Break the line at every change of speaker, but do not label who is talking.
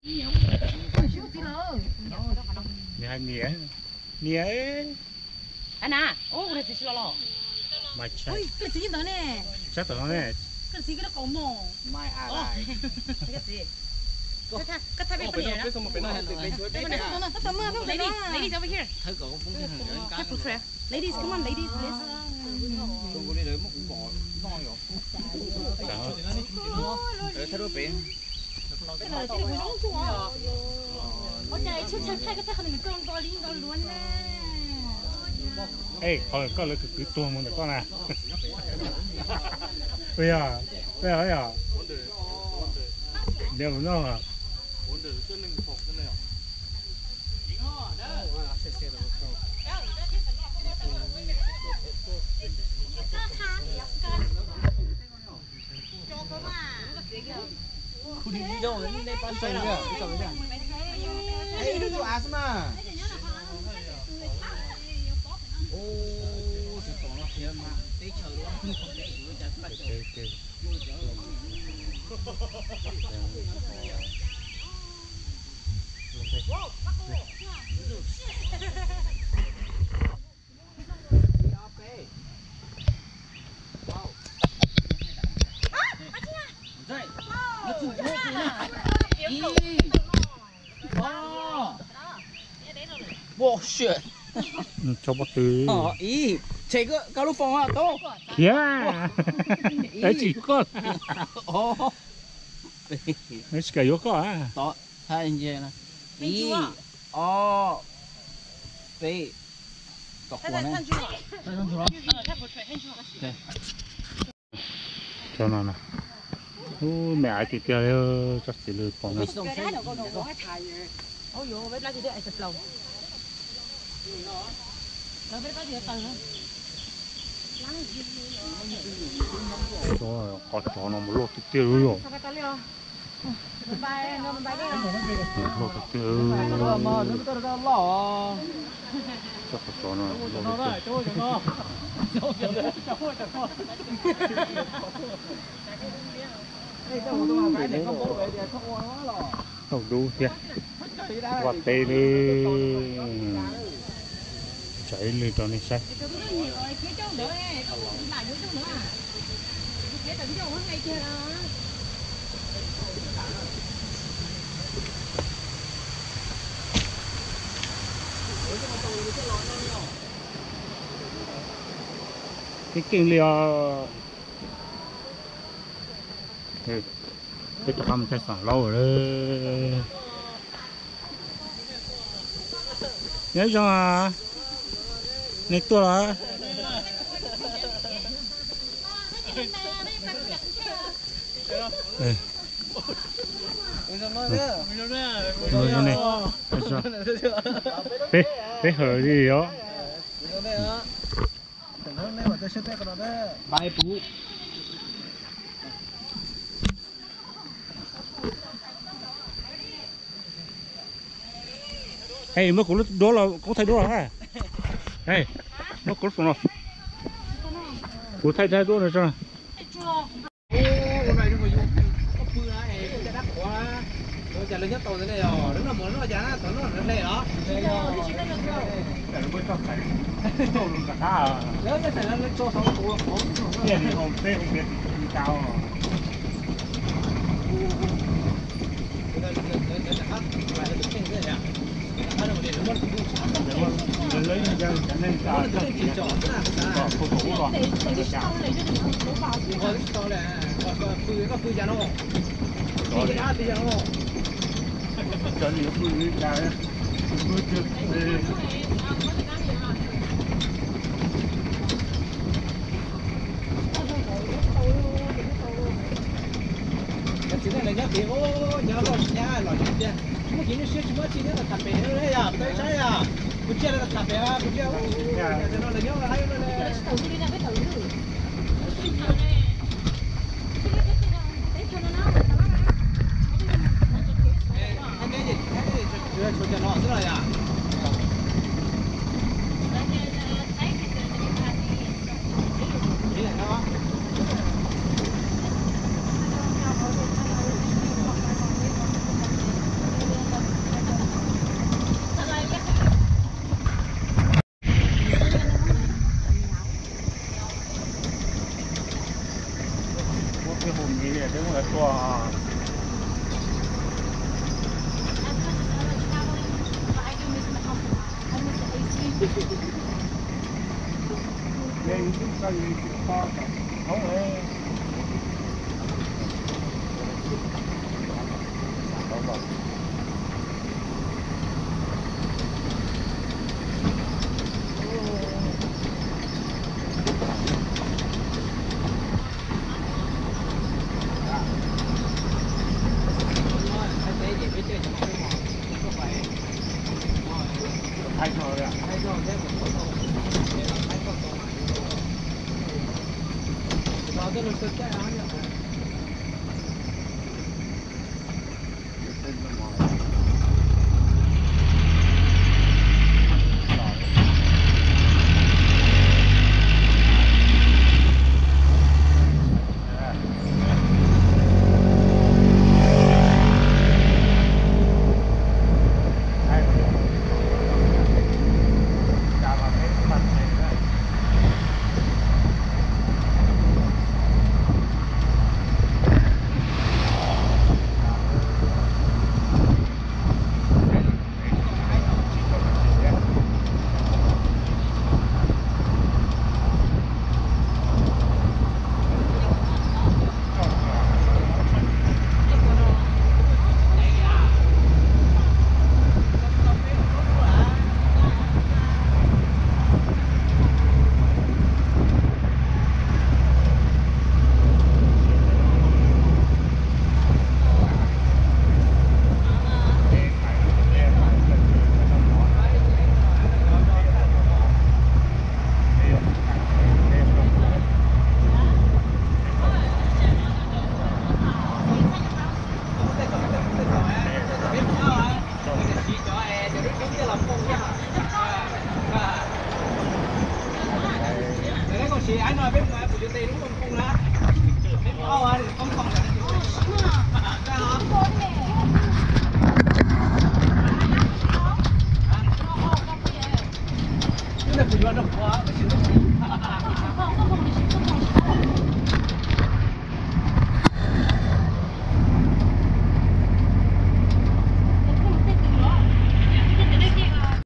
nia
Ana, oh udah sih lo.
macam
Oi, kerja itu nih.
chắc là nó này
Kerja kita komo.
Mai à lại.
Kerja. Kata apa ni?
Cái xong một cái này thì cái chuối bé à.
Ladies over here.
Thấy cậu cũng cái thằng lớn cá.
Careful, Freya. Ladies, come on, ladies, please.
Không có đi đấy mà cũng bỏ no rồi. Thấy đôi bé.
Cái này chỉ là quỷ nóng chung à. Ôi trời, chút chút thay cái thằng này con to lính to luôn nè.
ê thôi có là cứ tua một con à bây giờ đều nó à
Khu đi đâu đấy nên ban trời kìa. Ê nó chụp ás mà. Ô, thì còn nó kia mà. Tế chờ luôn, không để rồi chặt bắt đầu. Bullshit.
cho bắt từ
Ý, chạy cái cao lúc phòng à, tốt.
kia đấy chỉ có đấy chỉ cái yếu có à
Tốt, hai anh chị này. Ý, B, đọc của này.
cho nó nè mẹ ai thì kia chắc chỉ lừa con nó
Ôi dồi, với lá gì đấy, sập lồng. Rồi với cái gì từ nữa.
cho nó một lột tiêu rồi
Sao cái tao liêu? Mình bay đi.
lột tiêu
Mà nó có ra lỏ.
chắc cho nó không đủ thiệt quạt tê đi chạy lên cho nó sạch cái kinh liều cái tầm cái sản lâu rồi nhớ cho à này tua là rồi này bé hở gì đó
Bài bú.
hey mới cũng đó là có thay đó hả hey nó có phần nào cũng thay đó rồi sao
Con này nó có dùng có pư này, cái đắt quá. Rồi trả lời nhất tàu thế này rồi, đúng là muốn nó giá tao nó này đó.
cái nó mới cho phải tổ luôn cả à
Nếu cái này nó cho xong của
tiền thì hôm tết không biết thì cao lấy ra cái này cả có phụ thủ rồi
có pư giá nó. Cái đó thì giá nó.
cho nhiều pư ra pư chưa
Cái này là giá tiền ô giá rồi giá rồi chứ. Chúng nó chỉ nó xếp chúng nó chỉ nó là cà phê đấy à, tới trái à. Bữa kia là cà phê à, bữa kia nó là nhớ là hay nó là. Cái gì? Chưa cho nó rồi à. Chị anh nói bên ngoài của chị Tây đúng không? Không lá. Bên ngoài không không là cái là của nó quá, cái chuyện đó.